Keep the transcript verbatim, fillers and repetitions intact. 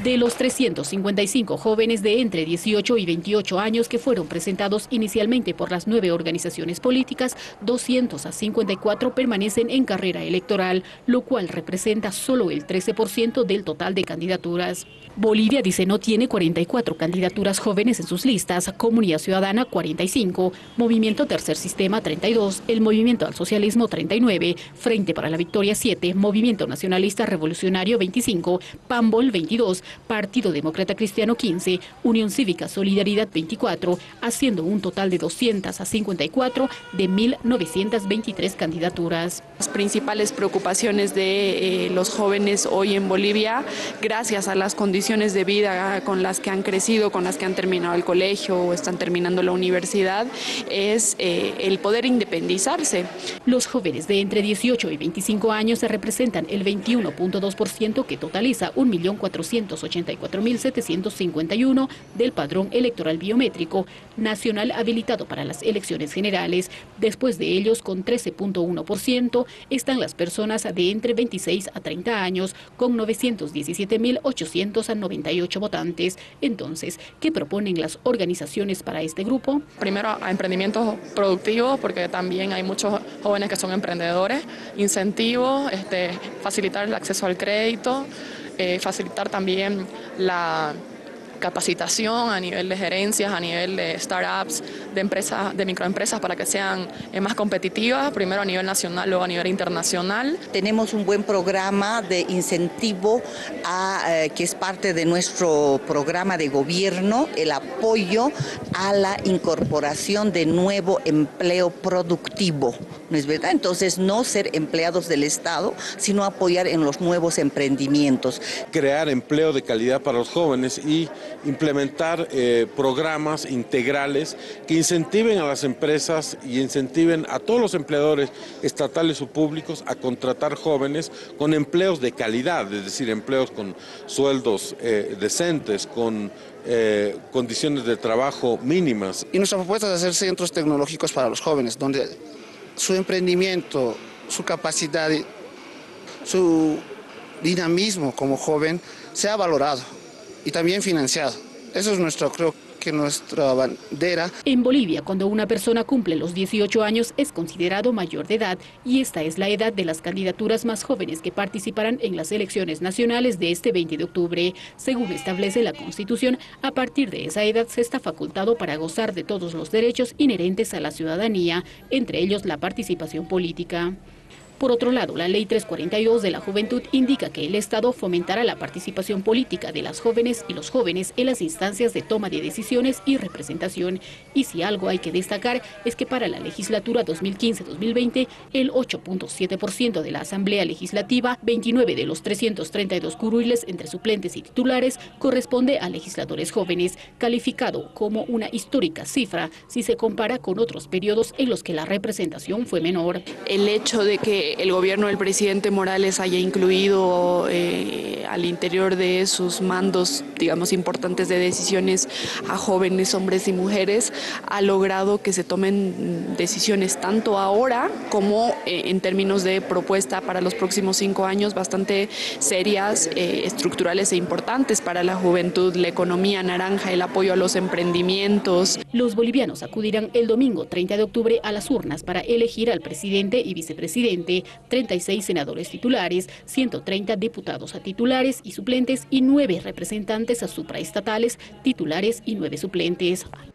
De los trescientos cincuenta y cinco jóvenes de entre dieciocho y veintiocho años que fueron presentados inicialmente por las nueve organizaciones políticas, doscientos cincuenta y cuatro permanecen en carrera electoral, lo cual representa solo el trece por ciento del total de candidaturas. Bolivia, dice, no tiene cuarenta y cuatro candidaturas jóvenes en sus listas, Comunidad Ciudadana cuarenta y cinco, Movimiento Tercer Sistema treinta y dos, el Movimiento al Socialismo treinta y nueve, Frente para la Victoria siete, Movimiento Nacionalista Revolucionario veinticinco, PAMBOL veintidós, Partido Demócrata Cristiano quince, Unión Cívica Solidaridad veinticuatro, haciendo un total de doscientos cincuenta y cuatro de mil novecientos veintitrés candidaturas. Las principales preocupaciones de eh, los jóvenes hoy en Bolivia, gracias a las condiciones de vida con las que han crecido, con las que han terminado el colegio o están terminando la universidad, es eh, el poder independizarse. Los jóvenes de entre dieciocho y veinticinco años se representan el veintiuno punto dos por ciento, que totaliza un millón cuatrocientos ochenta y cuatro mil setecientos cincuenta y uno del padrón electoral biométrico nacional habilitado para las elecciones generales. Después de ellos, con trece punto uno por ciento, están las personas de entre veintiséis a treinta años, con novecientos diecisiete mil ochocientos noventa y ocho votantes. Entonces, ¿qué proponen las organizaciones para este grupo? Primero, a emprendimientos productivos, porque también hay muchos jóvenes que son emprendedores, incentivos, este, facilitar el acceso al crédito, eh, facilitar también la capacitación a nivel de gerencias, a nivel de startups, de empresas, de microempresas, para que sean eh, más competitivas, primero a nivel nacional, luego a nivel internacional. Tenemos un buen programa de incentivo a, eh, que es parte de nuestro programa de gobierno, el apoyo a la incorporación de nuevo empleo productivo, ¿no es verdad? Entonces, no ser empleados del Estado, sino apoyar en los nuevos emprendimientos. Crear empleo de calidad para los jóvenes y implementar eh, programas integrales que incentiven a las empresas y incentiven a todos los empleadores estatales o públicos a contratar jóvenes con empleos de calidad, es decir, empleos con sueldos eh, decentes, con eh, condiciones de trabajo mínimas. Y nuestra propuesta es hacer centros tecnológicos para los jóvenes, donde su emprendimiento, su capacidad, su dinamismo como joven sea valorado y también financiado. Eso es nuestro, creo que nuestra bandera. En Bolivia, cuando una persona cumple los dieciocho años, es considerado mayor de edad, y esta es la edad de las candidaturas más jóvenes que participarán en las elecciones nacionales de este veinte de octubre. Según establece la Constitución, a partir de esa edad se está facultado para gozar de todos los derechos inherentes a la ciudadanía, entre ellos la participación política. Por otro lado, la Ley trescientos cuarenta y dos de la Juventud indica que el Estado fomentará la participación política de las jóvenes y los jóvenes en las instancias de toma de decisiones y representación. Y si algo hay que destacar es que para la legislatura dos mil quince dos mil veinte, el ocho punto siete por ciento de la Asamblea Legislativa, veintinueve de los trescientos treinta y dos curules entre suplentes y titulares, corresponde a legisladores jóvenes, calificado como una histórica cifra si se compara con otros periodos en los que la representación fue menor. El hecho de que el gobierno del presidente Morales haya incluido eh, al interior de sus mandos, digamos, importantes de decisiones a jóvenes, hombres y mujeres, ha logrado que se tomen decisiones tanto ahora como eh, en términos de propuesta para los próximos cinco años bastante serias, eh, estructurales e importantes para la juventud, la economía naranja, el apoyo a los emprendimientos. Los bolivianos acudirán el domingo treinta de octubre a las urnas para elegir al presidente y vicepresidente, treinta y seis senadores titulares, ciento treinta diputados a titulares y suplentes y nueve representantes a supraestatales, titulares y nueve suplentes.